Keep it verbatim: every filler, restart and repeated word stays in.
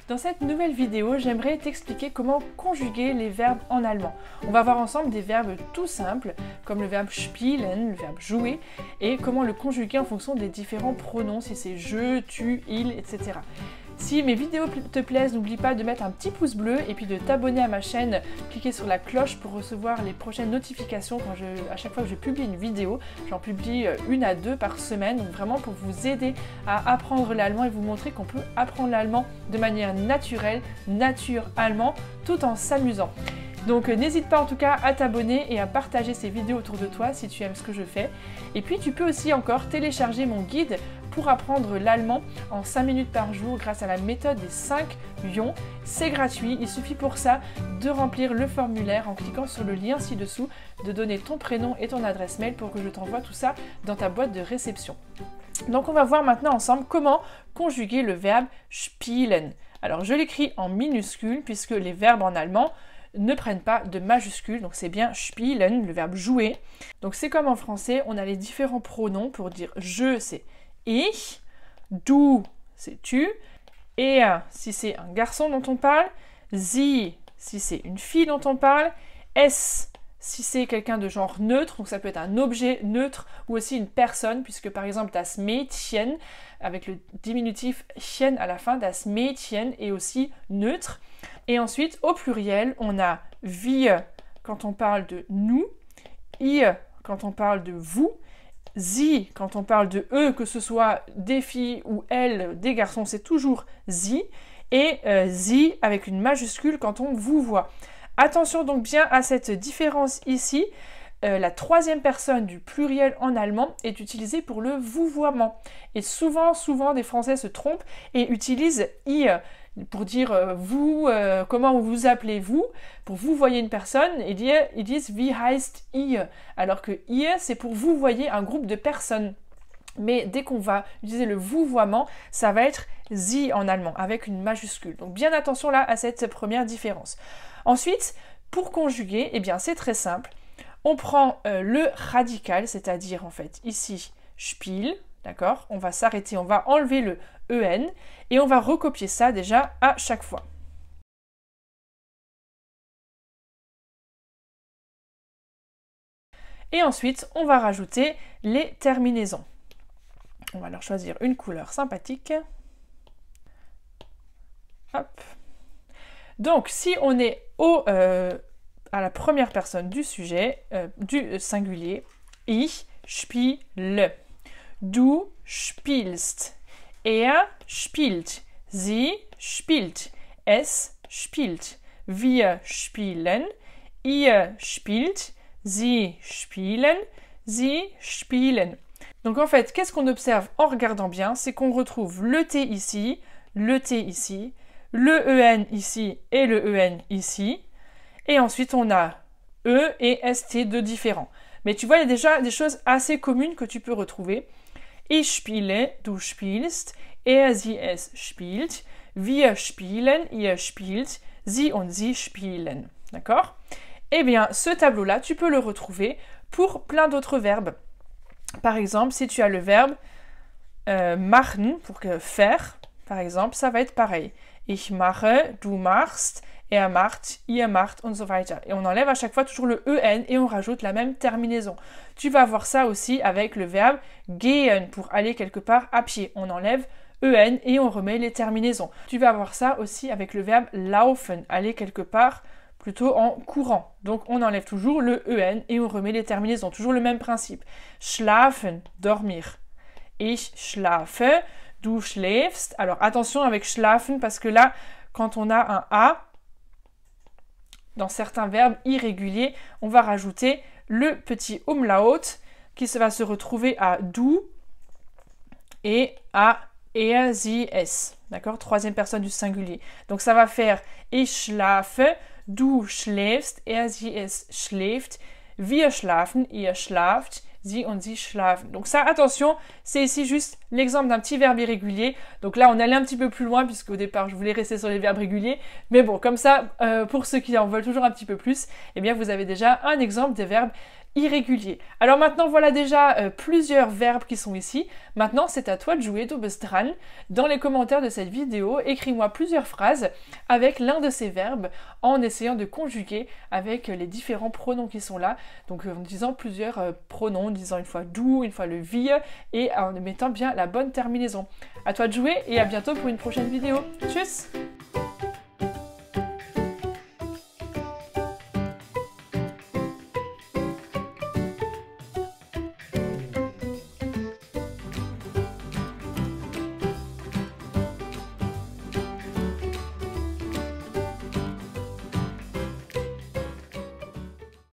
Dans cette nouvelle vidéo, j'aimerais t'expliquer comment conjuguer les verbes en allemand. On va voir ensemble des verbes tout simples, comme le verbe spielen, le verbe jouer, et comment le conjuguer en fonction des différents pronoms, si c'est je, tu, il, et cetera. Si mes vidéos te plaisent, n'oublie pas de mettre un petit pouce bleu et puis de t'abonner à ma chaîne, cliquer sur la cloche pour recevoir les prochaines notifications quand je, à chaque fois que je publie une vidéo. J'en publie une à deux par semaine, donc vraiment pour vous aider à apprendre l'allemand et vous montrer qu'on peut apprendre l'allemand de manière naturelle, nature allemand, tout en s'amusant. Donc euh, n'hésite pas en tout cas à t'abonner et à partager ces vidéos autour de toi si tu aimes ce que je fais. Et puis tu peux aussi encore télécharger mon guide pour apprendre l'allemand en cinq minutes par jour grâce à la méthode des cinq ions. C'est gratuit, il suffit pour ça de remplir le formulaire en cliquant sur le lien ci-dessous, de donner ton prénom et ton adresse mail pour que je t'envoie tout ça dans ta boîte de réception. Donc on va voir maintenant ensemble comment conjuguer le verbe spielen. Alors je l'écris en minuscule puisque les verbes en allemand ne prennent pas de majuscules, donc c'est bien spielen, le verbe jouer. Donc c'est comme en français, on a les différents pronoms pour dire je, c'est ich, du, c'est tu, er, si c'est un garçon dont on parle, sie, si c'est une fille dont on parle, es, si c'est quelqu'un de genre neutre, donc ça peut être un objet neutre ou aussi une personne, puisque par exemple das Mädchen, avec le diminutif chen à la fin, das Mädchen est aussi neutre. Et ensuite, au pluriel, on a wir quand on parle de nous, ihr quand on parle de vous, sie quand on parle de eux, que ce soit des filles ou elles, des garçons, c'est toujours sie, et euh, sie avec une majuscule quand on vous voit. Attention donc bien à cette différence ici. Euh, la troisième personne du pluriel en allemand est utilisée pour le vouvoiement. Et souvent, souvent, des Français se trompent et utilisent ihr pour dire euh, vous, euh, comment vous appelez-vous, pour vous voyez une personne, et dire, ils disent wie heißt ihr, alors que ihr, c'est pour vous voyez un groupe de personnes. Mais dès qu'on va utiliser le vouvoiement, ça va être sie en allemand, avec une majuscule. Donc bien attention là à cette première différence. Ensuite, pour conjuguer, eh bien c'est très simple. On prend euh, le radical, c'est-à-dire en fait ici spiel, d'accord? On va s'arrêter, on va enlever le en et on va recopier ça déjà à chaque fois. Et ensuite, on va rajouter les terminaisons. On va leur choisir une couleur sympathique. Hop. Donc, si on est au, euh, à la première personne du sujet, euh, du singulier, ich spiele, du spielst, er spielt, sie spielt, es spielt, wir spielen, ihr spielt, sie spielen, sie spielen. Donc en fait, qu'est-ce qu'on observe en regardant bien? C'est qu'on retrouve le T ici, le T ici, le en ici et le en ici. Et ensuite, on a E et st de différents. Mais tu vois, il y a déjà des choses assez communes que tu peux retrouver. Ich spiele, du spielst, er, sie, es spielt, wir spielen, ihr spielt, sie und sie spielen. D'accord? Eh bien, ce tableau-là, tu peux le retrouver pour plein d'autres verbes. Par exemple, si tu as le verbe euh, machen, pour que faire, par exemple, ça va être pareil. Ich mache, du machst, er macht, ihr macht und so weiter. Et on enlève à chaque fois toujours le en et on rajoute la même terminaison. Tu vas voir ça aussi avec le verbe gehen, pour aller quelque part à pied. On enlève en et on remet les terminaisons. Tu vas voir ça aussi avec le verbe laufen, aller quelque part plutôt en courant. Donc on enlève toujours le en et on remet les terminaisons. Toujours le même principe. Schlafen, dormir. Ich schlafe, du schläfst. Alors attention avec schlafen parce que là, quand on a un A, dans certains verbes irréguliers, on va rajouter le petit umlaut qui va se retrouver à du et à er, sie, es. D'accord? Troisième personne du singulier. Donc ça va faire ich schlafe, du schläfst, er, sie, es schläft, wir schlafen, ihr schlaft, sie und sie schlafen. Donc ça, attention, c'est ici juste l'exemple d'un petit verbe irrégulier. Donc là, on allait un petit peu plus loin puisqu'au départ, je voulais rester sur les verbes réguliers. Mais bon, comme ça, euh, pour ceux qui en veulent toujours un petit peu plus, eh bien, vous avez déjà un exemple des verbes irrégulier. Alors maintenant, voilà déjà euh, plusieurs verbes qui sont ici. Maintenant, c'est à toi de jouer, du bist dran. Dans les commentaires de cette vidéo, écris-moi plusieurs phrases avec l'un de ces verbes en essayant de conjuguer avec les différents pronoms qui sont là. Donc en disant plusieurs euh, pronoms, en disant une fois du, une fois le wir et en mettant bien la bonne terminaison. À toi de jouer et à bientôt pour une prochaine vidéo. Tchuss!